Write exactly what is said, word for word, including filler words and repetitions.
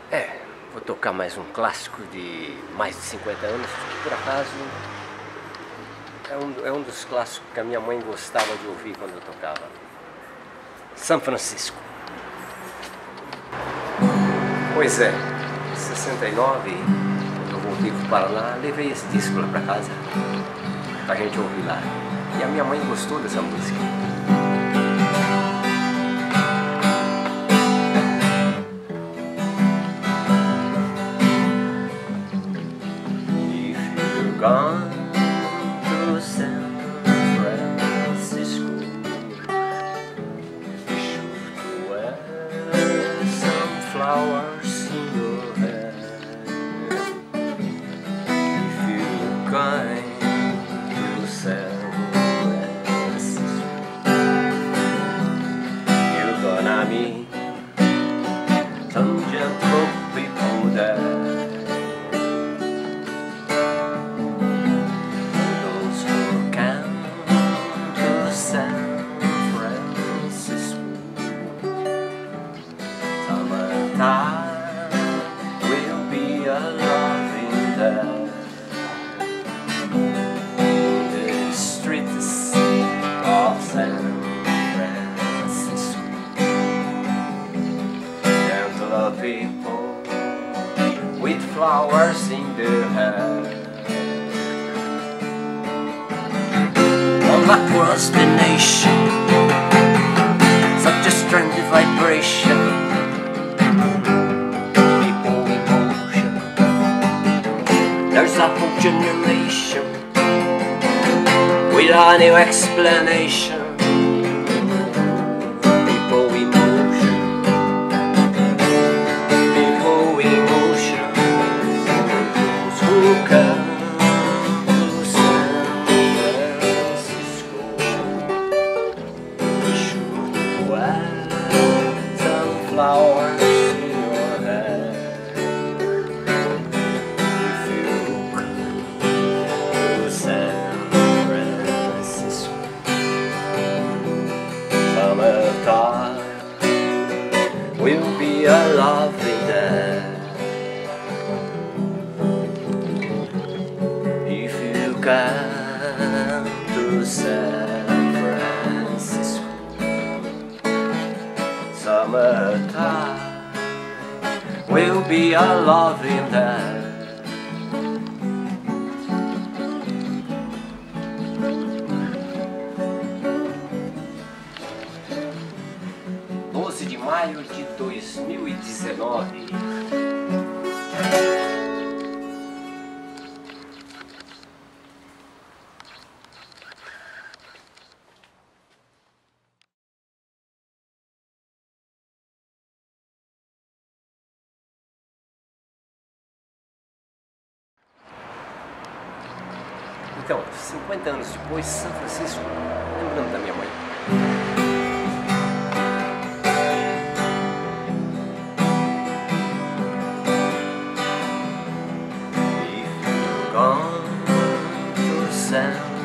É, vou tocar mais um clássico de mais de cinquenta anos, que por acaso é um, é um dos clássicos que a minha mãe gostava de ouvir quando eu tocava. São Francisco. Pois é, em sessenta e nove, quando eu voltei para o Paraná, levei esse disco lá para casa, pra gente ouvir lá. E a minha mãe gostou dessa música. Gone to San Francisco, be sure to wear some flowers in your hair. If you're going to San Francisco, you're gonna meet some gentle people there. Will be a loving there. The streets of San Francisco, gentle people with flowers in their hair. All across the nation, such a strange vibration. There's a whole generation without new explanation. People emotion, people emotion. Those who come to San Francisco, be sure to wear some flowers in your hair. Summertime will be a lovely day if you come to San Francisco. Summertime will be a lovely day. doze de maio de dois mil e dezenove. Então, cinquenta anos depois, São Francisco, lembrando da minha mãe. Gone to San